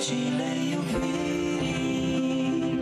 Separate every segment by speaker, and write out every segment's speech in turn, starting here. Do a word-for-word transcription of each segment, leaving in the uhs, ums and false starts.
Speaker 1: Capriciile iubirii.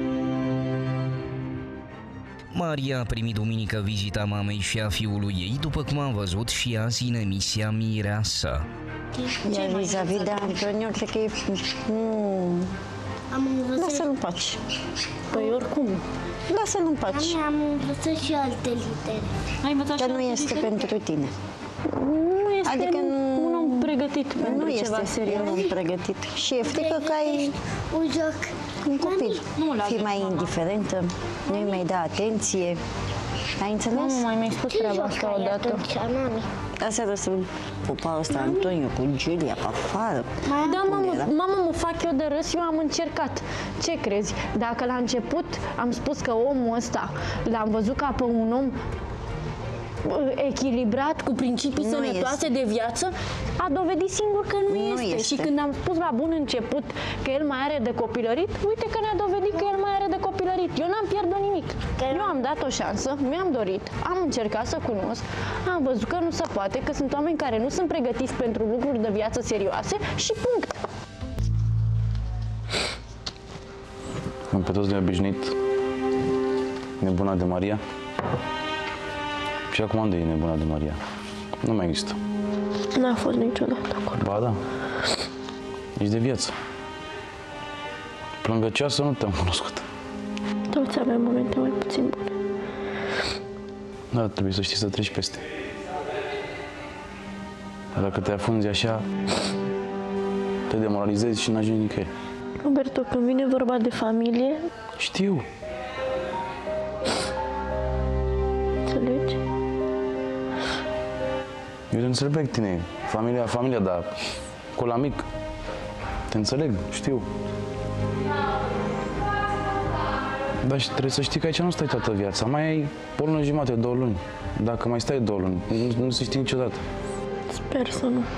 Speaker 2: Maria a primit duminică vizita mamei și a fiului ei, după cum am văzut și azi în emisia Mireasa.
Speaker 3: Iar vis-a-vis de Antonio, cred că e... Mm, lasă-l în pace.
Speaker 4: Păi oricum.
Speaker 3: Lasă-l în pace.
Speaker 5: Am învățat și alte litere.
Speaker 4: Ai învățat
Speaker 3: Dar nu este
Speaker 4: litere?
Speaker 3: pentru tine.
Speaker 4: Nu este
Speaker 3: Adică
Speaker 4: un om pregătit pentru
Speaker 3: nu
Speaker 4: ceva
Speaker 3: este
Speaker 4: serios.
Speaker 3: un om pregătit. Și e frică că ai
Speaker 5: Un joc.
Speaker 3: un copil.
Speaker 4: Nu l-a
Speaker 3: Fii
Speaker 4: zis,
Speaker 3: mai
Speaker 4: mama.
Speaker 3: indiferentă, nu-i mai da atenție. Ai înțeles?
Speaker 4: Nu mai mi-ai spus
Speaker 5: Ce
Speaker 4: treaba
Speaker 5: joc
Speaker 4: asta
Speaker 5: ai
Speaker 4: odată.
Speaker 5: atunci, mami?
Speaker 3: Asta să pupa ăsta Antonio cu Giulia pe afară.
Speaker 4: Da, mamă,
Speaker 3: era?
Speaker 4: mamă, mă fac eu de râs, eu am încercat. Ce crezi? Dacă la început am spus că omul ăsta l-am văzut ca pe un om echilibrat, cu principii
Speaker 3: Nu
Speaker 4: sănătoase
Speaker 3: este.
Speaker 4: de viață, a dovedit singur că nu,
Speaker 3: Nu
Speaker 4: este.
Speaker 3: este.
Speaker 4: Și când am spus la bun început că el mai are de copilărit, uite că ne-a dovedit că el mai are de copilărit. Eu n-am pierdut nimic. Eu am dat o șansă, mi-am dorit, am încercat să cunosc, am văzut că nu se poate, că sunt oameni care nu sunt pregătiți pentru lucruri de viață serioase și punct.
Speaker 6: Am pe toți ne-a obișnuit nebuna de Maria. Și acum unde e nebuna de Maria? Nu mai există.
Speaker 4: N-a fost niciodată acolo.
Speaker 6: Ba da. Ești de viață. Plângăcioasă nu te-am cunoscut.
Speaker 4: Toți avem momente mai puțin bune.
Speaker 6: Da, trebuie să știi să treci peste. Dar dacă te afunzi așa, te demoralizezi și n-ajungi nicăieri.
Speaker 4: Roberto, când vine vorba de familie,
Speaker 6: Știu.
Speaker 4: înțelegi?
Speaker 6: Eu te înțeleg pe tine. Familia, familia, dar cu la mic. Te înțeleg, știu. Dar și trebuie să știi că aici nu stai toată viața. Mai ai o lună jumate, două luni. Dacă mai stai două luni, nu, nu se știe niciodată.
Speaker 4: Sper să nu.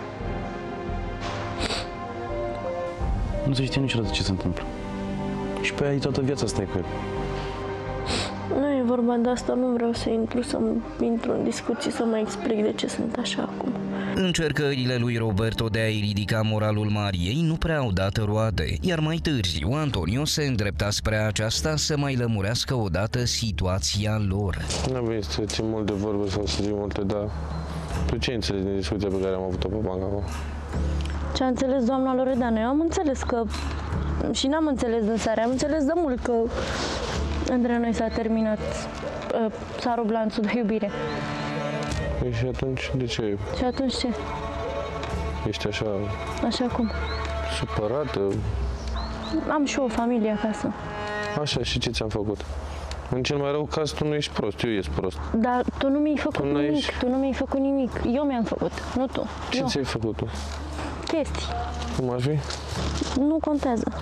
Speaker 6: Nu se știe niciodată ce se întâmplă. Și pe aia toată viața stai cu el.
Speaker 4: Nu e vorba de asta, nu vreau să intru, să intru în discuții, să mă explic de ce sunt așa acum.
Speaker 2: Încercările lui Roberto de a-i ridica moralul Mariei nu prea au dat roade, iar mai târziu Antonio se îndrepta spre aceasta să mai lămurească odată situația lor.
Speaker 7: Nu am venit să țin mult de vorbă sau să zic multe, dar tu ce înțelegi din discuția pe care am avut-o pe banca acum?
Speaker 4: Ce a înțeles doamna Loredana? Eu am înțeles că, și n-am înțeles în seara, am înțeles de mult că între noi s-a terminat, s-a rupt lanțul de iubire.
Speaker 7: Păi și atunci, de ce
Speaker 4: Și atunci ce?
Speaker 7: ești așa
Speaker 4: Așa cum?
Speaker 7: supărată?
Speaker 4: Am și eu o familie acasă.
Speaker 7: Așa, și ce ți-am făcut? În cel mai rău caz, tu nu ești prost, eu ies prost.
Speaker 4: Dar tu nu mi-ai făcut
Speaker 7: Tu n-ai
Speaker 4: nimic,
Speaker 7: ieși-
Speaker 4: tu nu mi-ai făcut nimic. Eu mi-am făcut, nu tu.
Speaker 7: Ce
Speaker 4: Eu.
Speaker 7: ți-ai făcut tu?
Speaker 4: Chestii.
Speaker 7: Cum ar fi?
Speaker 4: Nu contează.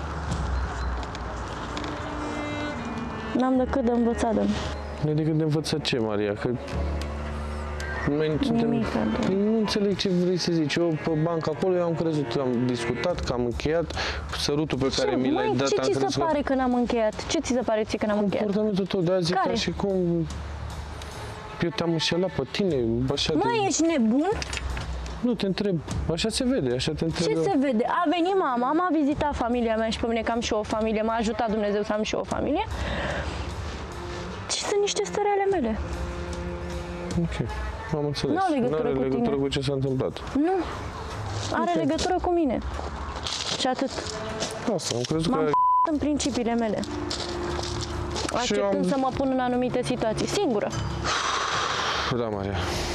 Speaker 4: N-am decât de învățat de
Speaker 7: Nu decât de învățat ce, Maria? Că noi suntem...
Speaker 4: Nimic, Anton.
Speaker 7: Nu înțeleg ce vrei să zici. Eu pe bancă acolo, eu am crezut, am discutat, că am încheiat sărutul pe care mi l-ai
Speaker 4: Măi,
Speaker 7: dat.
Speaker 4: ce
Speaker 7: am
Speaker 4: ți se
Speaker 7: crezut că-
Speaker 4: pare că n-am încheiat? Ce ți se pare ție că n-am încheiat?
Speaker 7: Comportamentul tău, dar zic
Speaker 4: Care?
Speaker 7: ca și cum eu te-am înșelat pe tine, așa
Speaker 4: Măi,
Speaker 7: te...
Speaker 4: ești nebun?
Speaker 7: Nu, te întreb, așa se vede, așa te întreb
Speaker 4: Ce
Speaker 7: eu.
Speaker 4: se vede? A venit mama, m-a vizitat familia mea și pe mine că am și eu o familie, m-a ajutat Dumnezeu să am și eu o familie. Și sunt niște stări ale mele.
Speaker 7: Ok, am înțeles.
Speaker 4: N-au legătură
Speaker 7: N-are
Speaker 4: cu
Speaker 7: legătură
Speaker 4: tine.
Speaker 7: cu ce s-a întâmplat.
Speaker 4: Nu. Are
Speaker 7: Ok.
Speaker 4: legătură cu mine. Și atât.
Speaker 7: Asta, am crezut că...
Speaker 4: M-am în principiile mele. Acceptând
Speaker 7: am-
Speaker 4: să mă pun în anumite situații. Singură.
Speaker 7: Da, Maria.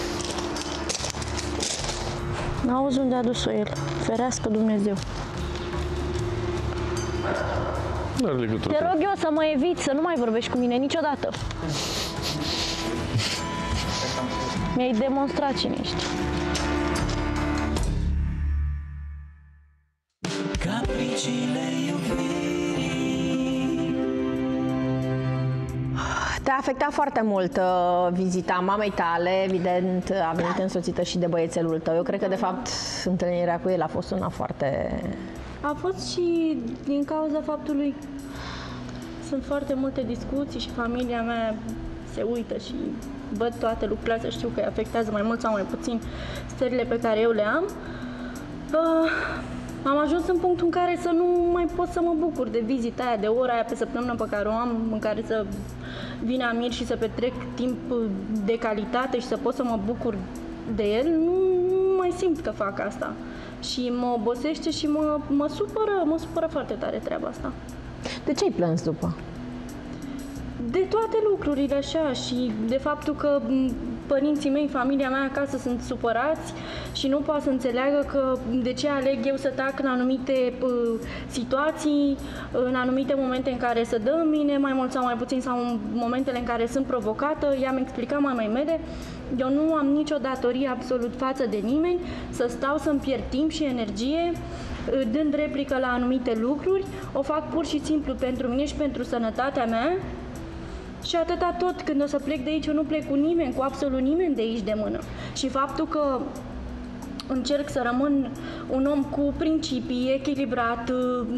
Speaker 4: N-auzi unde a dus-o el. Ferească Dumnezeu.
Speaker 7: Nu are legătură.
Speaker 4: Te rog eu să mă eviți, să nu mai vorbești cu mine niciodată. Mi-ai demonstrat cine ești.
Speaker 1: Capriciile iubirii.
Speaker 8: Te-a afectat foarte mult uh, vizita mamei tale, evident a venit însoțită și de băiețelul tău. Eu cred că de fapt întâlnirea cu el a fost una foarte...
Speaker 4: A fost și din cauza faptului sunt foarte multe discuții și familia mea se uită și văd toate lucrurile astea, știu că îi afectează mai mult sau mai puțin stările pe care eu le am. Uh, am ajuns în punctul în care să nu mai pot să mă bucur de vizita aia, de ora aia pe săptămână pe care o am, în care să vin Amir și să petrec timp de calitate și să pot să mă bucur de el. Nu, nu mai simt că fac asta. Și mă obosește și mă, mă supără, mă supără foarte tare treaba asta.
Speaker 8: De ce ai plâns după?
Speaker 4: De toate lucrurile așa și de faptul că părinții mei, familia mea acasă sunt supărați și nu pot să înțeleagă că de ce aleg eu să tac în anumite uh, situații, în anumite momente în care se dă în mine, mai mult sau mai puțin, sau în momentele în care sunt provocată. I-am explicat mamei mele, eu nu am nicio datorie absolut față de nimeni, să stau să-mi pierd timp și energie dând replică la anumite lucruri. O fac pur și simplu pentru mine și pentru sănătatea mea. Și atâta tot, când o să plec de aici, eu nu plec cu nimeni, cu absolut nimeni de aici de mână. Și faptul că încerc să rămân un om cu principii, echilibrat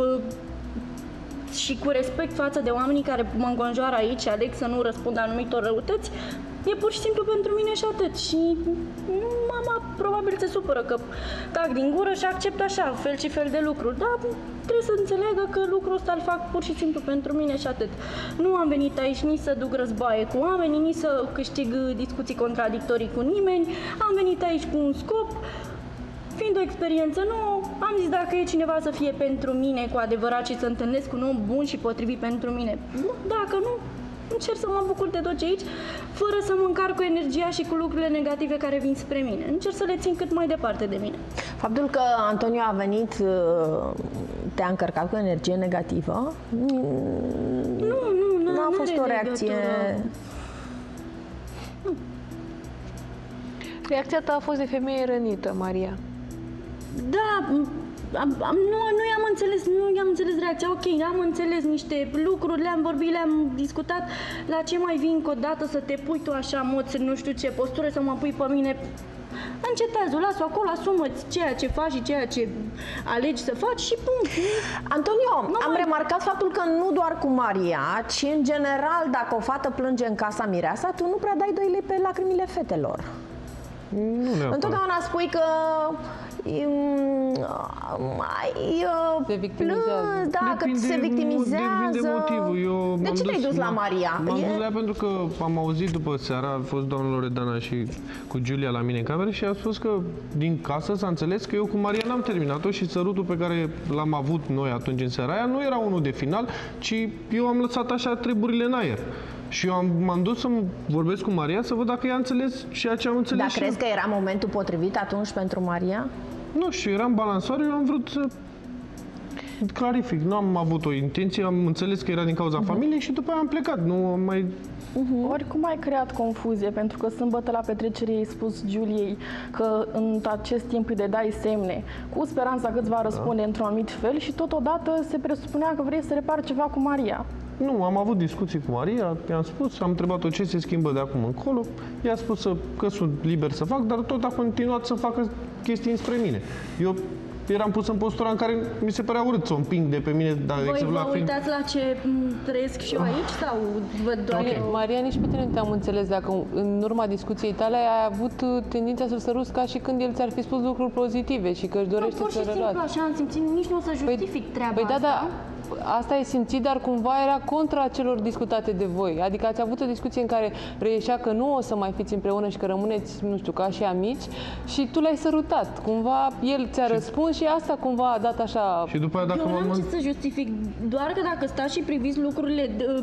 Speaker 4: și cu respect față de oamenii care mă înconjoară aici și aleg să nu răspund anumitor răutăți, e pur și simplu pentru mine și atât. Și mama probabil se supără că tac din gură și accept așa, fel și fel de lucruri. Dar trebuie să înțeleagă că lucrul ăsta îl fac pur și simplu pentru mine și atât. Nu am venit aici nici să duc războaie cu oamenii, nici să câștig discuții contradictorii cu nimeni. Am venit aici cu un scop. Fiind o experiență nouă, am zis dacă e cineva să fie pentru mine cu adevărat și să întâlnesc un om bun și potrivit pentru mine. Dacă nu, încerc să mă bucur de tot ce aici, fără să mă încarc cu energia și cu lucrurile negative care vin spre mine. Încerc să le țin cât mai departe de mine.
Speaker 8: Faptul că Antonio a venit te-a încărcat cu energie negativă?
Speaker 4: Nu, nu,
Speaker 8: nu a fost o reacție...
Speaker 4: Nu.
Speaker 9: Reacția ta a fost de femeie rănită, Maria.
Speaker 4: Da, am, am, nu, nu i-am înțeles, nu i-am înțeles reacția. Ok, am înțeles niște lucruri, le-am vorbit, le-am discutat. La ce mai vin încă o dată să te pui tu așa, moț, nu știu ce postură, să mă pui pe mine? Încetează-o, las-o acolo, asumă-ți ceea ce faci și ceea ce alegi să faci și punct.
Speaker 8: Antonio,
Speaker 4: nu
Speaker 8: am
Speaker 4: mai...
Speaker 8: remarcat faptul că nu doar cu Maria, ci în general, dacă o fată plânge în casa mireasa, tu nu prea dai doi lei pe lacrimile fetelor.
Speaker 7: Nu neapărat.
Speaker 8: Întotdeauna spui că mai
Speaker 9: se victimizează.
Speaker 8: Da,
Speaker 7: depinde,
Speaker 8: că se victimizează.
Speaker 7: Depinde motivul. Eu
Speaker 8: de ce te-ai dus la Maria?
Speaker 7: M-am dus la ea pentru că am auzit după seara, a fost doamna Loredana și cu Giulia la mine în cameră și a spus că din casă s-a înțeles că eu cu Maria n-am terminat-o și sărutul pe care l-am avut noi atunci în seara aia nu era unul de final, ci eu am lăsat așa treburile în aer. Și eu m-am dus să vorbesc cu Maria să văd dacă ea a înțeles ceea ce am înțeles.
Speaker 8: Dar
Speaker 7: și
Speaker 8: crezi
Speaker 7: eu.
Speaker 8: că era momentul potrivit atunci pentru Maria?
Speaker 7: Nu știu, eram balansoare, eu am vrut să clarific. Nu am avut o intenție, am înțeles că era din cauza uh-huh. familiei și după aia am plecat. Nu am mai...
Speaker 10: Uh-huh. Oricum ai creat confuzie, pentru că sâmbătă la petrecere i-ai spus Giuliei că în acest timp îi de dai semne, cu speranța că îți va răspunde da. într-un anumit fel și totodată se presupunea că vrei să repari ceva cu Maria.
Speaker 7: Nu, am avut discuții cu Maria, i-am spus, am întrebat-o ce se schimbă de acum încolo, i-a spus să, că sunt liber să fac, dar tot a continuat să facă chestii înspre mine. Eu eram pus în postura în care mi se părea urât să o împing de pe mine. Dar,
Speaker 4: voi
Speaker 7: exemplu,
Speaker 4: vă
Speaker 7: la film...
Speaker 4: uitați la ce trăiesc și eu aici sau văd doar
Speaker 7: okay.
Speaker 4: eu?
Speaker 9: Maria, nici pe tine nu te-am înțeles dacă în urma discuției tale ai avut tendința să-l săruți ca și când el ți-ar fi spus lucruri pozitive și că își dorește
Speaker 4: nu,
Speaker 9: să relați.
Speaker 4: pur și simplu așa am simțit, nici nu o să justific
Speaker 9: păi,
Speaker 4: treaba
Speaker 9: păi da,
Speaker 4: asta.
Speaker 9: Da, asta ai simțit, dar cumva era contra celor discutate de voi. Adică ați avut o discuție în care reieșea că nu o să mai fiți împreună și că rămâneți, nu știu, ca și amici și tu l-ai sărutat. Cumva el ți-a și... răspuns și asta cumva a dat așa...
Speaker 7: Și după aia dacă
Speaker 4: eu n-am
Speaker 7: m-am...
Speaker 4: ce să justific, doar că dacă stați și priviți lucrurile de,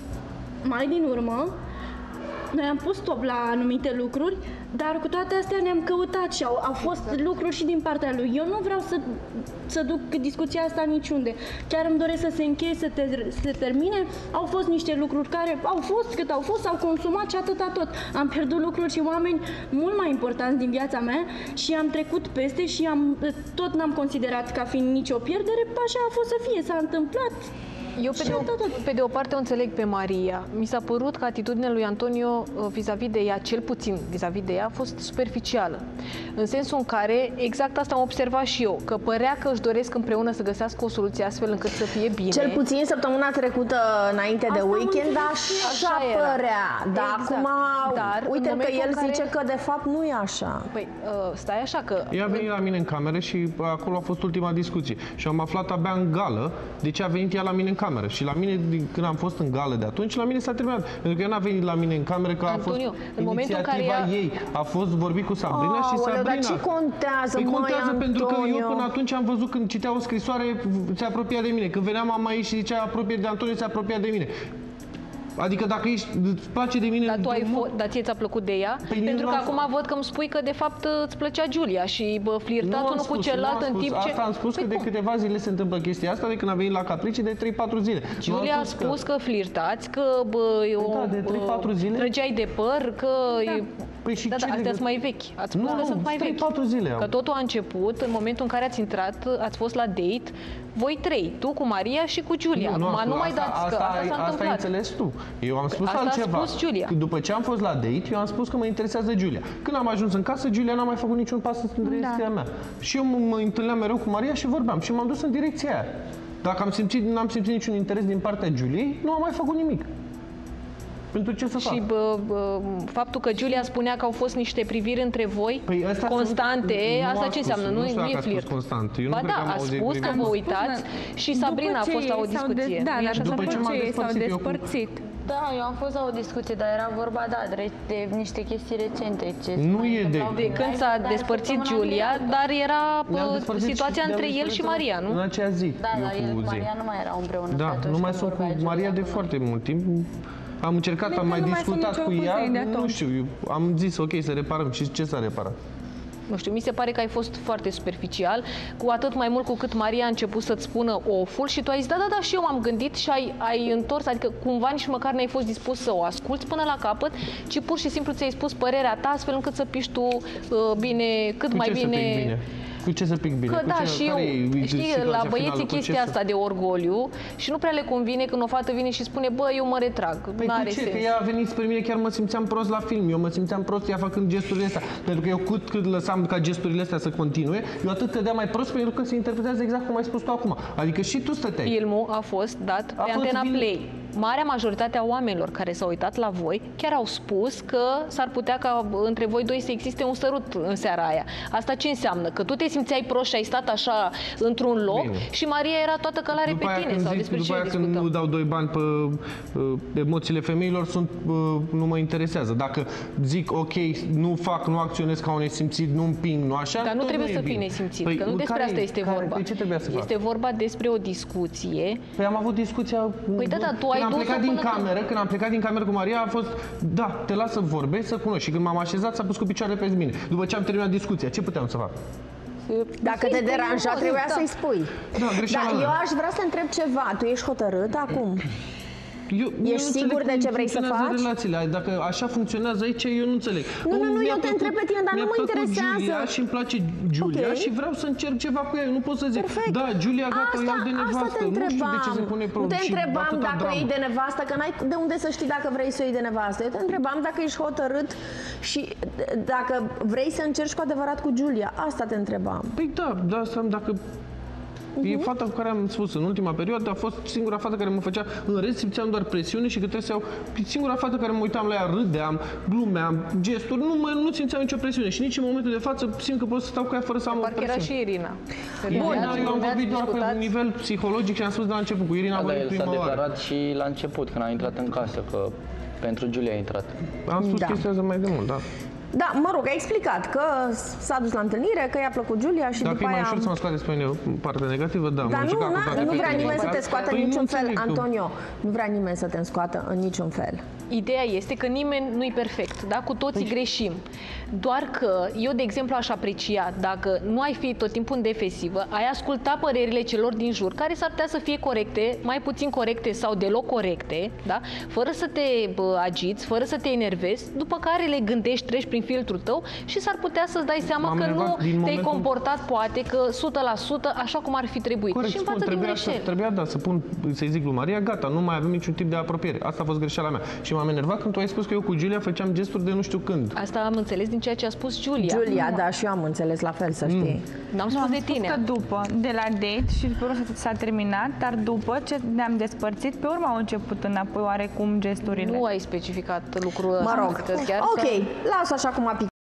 Speaker 4: mai din urmă, noi am pus stop la anumite lucruri, dar cu toate astea ne-am căutat și au, au fost lucruri și din partea lui. Eu nu vreau să, să duc discuția asta niciunde. Chiar îmi doresc să se încheie, să, te, să se termine. Au fost niște lucruri care au fost cât au fost, s-au consumat și atâta tot. Am pierdut lucruri și oameni mult mai importanți din viața mea și am trecut peste și am, tot n-am considerat ca fiind nicio pierdere. Așa a fost să fie, s-a întâmplat.
Speaker 9: Eu pe de, o, pe de o parte o înțeleg pe Maria. Mi s-a părut că atitudinea lui Antonio vis-a-vis de ea, cel puțin vis-a-vis de ea, a fost superficială. În sensul în care, exact asta am observat și eu, că părea că își doresc împreună să găsească o soluție astfel încât să fie bine.
Speaker 8: Cel puțin săptămâna trecută, înainte de weekend, așa, așa părea. Dar
Speaker 9: exact.
Speaker 8: acum,
Speaker 9: Dar,
Speaker 8: uite că el
Speaker 9: care...
Speaker 8: zice că de fapt nu e așa.
Speaker 9: Păi, uh, stai așa că...
Speaker 7: Ea a venit la mine în cameră și acolo a fost ultima discuție. Și am aflat abia în gală de ce a venit ea la mine în cameră. Și la mine, când am fost în gală de atunci, la mine s-a terminat. Pentru că ea n-a venit la mine în cameră, că a
Speaker 9: Antonio,
Speaker 7: fost
Speaker 9: în momentul în care
Speaker 7: inițiativa
Speaker 9: ea...
Speaker 7: ei. A fost vorbit cu Sabrina oh, și Sabrina...
Speaker 8: Dar ce contează,
Speaker 7: păi
Speaker 8: măi,
Speaker 7: contează
Speaker 8: Antonio?
Speaker 7: pentru că eu până atunci am văzut când citea o scrisoare, se apropia de mine. Când venea mama ei și zicea apropie de Antonio, se apropia de mine. Adică dacă ești, îți place de mine...
Speaker 9: Dar, tu ai fo- dar ție ți-a plăcut de ea?
Speaker 7: Păi
Speaker 9: pentru că acum văd că îmi spui că de fapt îți plăcea Giulia și bă, flirtat unul cu celălalt în timp ce...
Speaker 7: Asta am spus
Speaker 9: păi
Speaker 7: că
Speaker 9: cum?
Speaker 7: de câteva zile se întâmplă chestia asta, de când a venit la Capricii de trei patru zile.
Speaker 9: Giulia a spus că, că flirtați, că bă, eu,
Speaker 7: da, de trei patru zile.
Speaker 9: trăgeai de păr, că...
Speaker 7: Da. Păi și
Speaker 9: da, da, astea sunt mai vechi. Ați spus
Speaker 7: nu,
Speaker 9: că sunt mai
Speaker 7: trei patru
Speaker 9: vechi.
Speaker 7: zile.
Speaker 9: Că totul a început în momentul în care ați intrat, ați fost la date, voi trei, tu cu Maria și cu Giulia.
Speaker 7: Nu, nu,
Speaker 9: Acum nu mai
Speaker 7: asta,
Speaker 9: dați, că
Speaker 7: asta,
Speaker 9: asta s-a
Speaker 7: asta
Speaker 9: întâmplat.
Speaker 7: ai înțeles tu. Eu am spus
Speaker 9: asta
Speaker 7: altceva.
Speaker 9: a spus Giulia.
Speaker 7: După ce am fost la date, eu am spus că mă interesează Giulia. Când am ajuns în casă, Giulia n-a mai făcut niciun pas în direcția da. mea. Și eu mă întâlneam mereu cu Maria și vorbeam. Și m-am dus în direcția aia. Dacă am simțit, n-am simțit niciun interes din partea Giuliei, nu am mai făcut nimic. Pentru ce să fac?
Speaker 9: Și bă, bă, faptul că Giulia spunea că au fost niște priviri între voi
Speaker 7: păi
Speaker 9: constante,
Speaker 7: sunt,
Speaker 9: asta ce înseamnă? Nu,
Speaker 7: nu,
Speaker 9: nu e flirt.
Speaker 7: Constant. Eu
Speaker 9: ba
Speaker 7: nu
Speaker 9: da, a spus că vă uitați și Sabrina a fost la o discuție.
Speaker 11: Da, dar
Speaker 7: după ce m-am despărțit,
Speaker 11: despărțit.
Speaker 3: Da, eu am fost la o discuție, dar era vorba, da, de, de niște chestii recente. Ce
Speaker 7: nu e de...
Speaker 9: De când s-a despărțit Giulia, dar era bă, situația și, între el și Maria, nu?
Speaker 7: În acea zi.
Speaker 3: Da, dar el cu Maria nu mai erau împreună.
Speaker 7: Da, nu mai sunt cu Maria de foarte mult timp. Am încercat, am mai discutat cu ea, nu știu, eu am zis ok, să reparăm. Și ce s-a reparat?
Speaker 9: Nu știu, mi se pare că ai fost foarte superficial, cu atât mai mult cu cât Maria a început să-ți spună oful și tu ai zis, da, da, da, și eu m-am gândit și ai, ai întors, adică cumva nici măcar n-ai fost dispus să o asculți până la capăt, ci pur și simplu ți-ai spus părerea ta, astfel încât să piși tu uh, bine, cât
Speaker 7: cu
Speaker 9: mai
Speaker 7: ce
Speaker 9: bine...
Speaker 7: Să pic bine? Cu ce să pic bine?
Speaker 9: Că
Speaker 7: cu
Speaker 9: da,
Speaker 7: ce,
Speaker 9: și eu, știi, la băieții chestia asta de orgoliu și nu prea le convine când o fată vine și spune, bă, eu mă retrag,
Speaker 7: păi
Speaker 9: n-are
Speaker 7: ce?
Speaker 9: sens.
Speaker 7: Că ea a venit spre mine, chiar mă simțeam prost la film, eu mă simțeam prost ea făcând gesturile astea, pentru că eu cât, cât lăsam ca gesturile astea să continue, eu atât cădeam mai prost pentru că se interpretează exact cum ai spus tu acum. Adică și tu stăteai.
Speaker 9: Filmul a fost dat
Speaker 7: a
Speaker 9: pe
Speaker 7: fost
Speaker 9: Antena
Speaker 7: bine.
Speaker 9: Play. Marea majoritate a oamenilor care s-au uitat la voi chiar au spus că s-ar putea ca între voi doi să existe un sărut în seara aia. Asta ce înseamnă? Că tu te simțeai prost și ai stat așa într-un loc bine. Și Maria era toată călare
Speaker 7: după
Speaker 9: pe tine. Sau
Speaker 7: zic,
Speaker 9: despre
Speaker 7: după
Speaker 9: ce
Speaker 7: aia
Speaker 9: discutăm?
Speaker 7: când nu dau doi bani pe uh, emoțiile femeilor, sunt, uh, nu mă interesează. Dacă zic ok, nu fac, nu acționez ca un nesimțit, nu împing, nu așa,
Speaker 9: dar nu trebuie
Speaker 7: nu
Speaker 9: să
Speaker 7: e
Speaker 9: fii
Speaker 7: bine.
Speaker 9: nesimțit,
Speaker 7: Păi,
Speaker 9: că nu despre asta este
Speaker 7: care,
Speaker 9: vorba.
Speaker 7: Păi ce trebuia să fac?
Speaker 9: Este vorba despre o discuție.
Speaker 7: Păi am avut discuția...
Speaker 9: Păi da, da, tu ai
Speaker 7: când am
Speaker 9: dus-o
Speaker 7: plecat din
Speaker 9: până
Speaker 7: cameră, când... când am plecat din cameră cu Maria, a fost, da, te las să vorbești, să cunoști. Și când m-am așezat, s-a pus cu picioarele pe mine. După ce am terminat discuția, ce puteam să fac?
Speaker 8: Dacă te deranja, trebuia
Speaker 9: da.
Speaker 8: să-i spui.
Speaker 7: Da,
Speaker 8: Dar eu aș vrea să întreb ceva. Tu ești hotărât acum?
Speaker 7: Eu,
Speaker 8: Ești
Speaker 7: eu
Speaker 8: sigur de ce vrei să faci?
Speaker 7: Relațiile. Dacă așa funcționează aici, eu nu înțeleg.
Speaker 8: Nu, nu, nu, eu te întreb pe tine, dar nu mă interesează.
Speaker 7: Giulia și îmi place Giulia okay. și vreau să încerc ceva cu ea. Eu nu pot să zic,
Speaker 8: perfect.
Speaker 7: Da, Giulia, gata,
Speaker 8: asta,
Speaker 7: o iau de nevastă.
Speaker 8: Asta te întrebam.
Speaker 7: Nu știu de ce se pune
Speaker 8: Nu te întrebam dacă
Speaker 7: dramă.
Speaker 8: o iei de nevastă, că n-ai de unde să știi dacă vrei să o iei de nevastă. Eu te întrebam dacă ești hotărât și dacă vrei să încerci cu adevărat cu Giulia. Asta te întrebam.
Speaker 7: Păi da, da, dacă... Uh-huh. E fata cu care am spus în ultima perioadă, a fost singura fată care mă făcea, în rest simțeam doar presiune și că trebuie să iau, singura fată care mă uitam la ea, râdeam, glumeam, gesturi, nu, mă, nu simțeam nicio presiune și nici în momentul de față simt că pot să stau cu ea fără să am o
Speaker 9: Parcă era
Speaker 7: presiune.
Speaker 9: și Irina.
Speaker 7: Bun, eu am vorbit doar pe un nivel psihologic și am spus de la început, cu Irina am
Speaker 12: da,
Speaker 7: vorbit
Speaker 12: el
Speaker 7: prima
Speaker 12: s-a
Speaker 7: oară.
Speaker 12: declarat și la început, când a intrat în casă, că pentru Giulia a intrat.
Speaker 7: Am spus
Speaker 8: da.
Speaker 7: chestia asta mai de mult, da.
Speaker 8: Da, mă rog, a explicat că s-a dus la întâlnire, că i-a plăcut Giulia și
Speaker 7: dacă
Speaker 8: după
Speaker 7: e mai
Speaker 8: aia...
Speaker 7: ușor să mă scoateți pe mine partea negativă, da.
Speaker 8: Dar nu, na, nu vrea nimeni să te scoată în niciun fel,
Speaker 7: că...
Speaker 8: Antonio. Nu vrea nimeni să te scoată în niciun fel.
Speaker 9: Ideea este că nimeni nu-i perfect, da? Cu toții
Speaker 7: deci...
Speaker 9: greșim. Doar că eu, de exemplu, aș aprecia dacă nu ai fi tot timpul în defensivă, ai asculta părerile celor din jur, care s-ar putea să fie corecte, mai puțin corecte sau deloc corecte, da? Fără să te bă, agiți, fără să te enervezi, după care le gândești, treci prin
Speaker 11: prin filtrul tău și s-ar putea să-ți dai seama că nu te-ai momentul... comportat poate că o sută la sută așa cum ar fi trebuit.
Speaker 7: Corect,
Speaker 11: și învață
Speaker 7: spun,
Speaker 11: din
Speaker 7: trebuia,
Speaker 11: greșeli.
Speaker 7: să, trebuia da, să pun, să-i zic lui Maria, gata, nu mai avem niciun tip de apropiere. Asta a fost greșeala mea. Și m-am enervat când tu ai spus că eu cu Giulia făceam gesturi de nu știu când.
Speaker 11: Asta am înțeles din ceea ce a spus Giulia.
Speaker 8: Giulia, da, și eu am înțeles la fel, să știi.
Speaker 11: Mm. N-am spus
Speaker 13: nu,
Speaker 11: de
Speaker 13: am
Speaker 11: tine.
Speaker 13: Spus că după, de la date și după s-a terminat, dar după ce ne-am despărțit, pe urmă au început înapoi oarecum gesturile.
Speaker 11: Nu ai specificat lucrul ăsta.
Speaker 8: Mă rog,
Speaker 11: chiar
Speaker 8: ok,
Speaker 11: să...
Speaker 8: las așa cum a picat.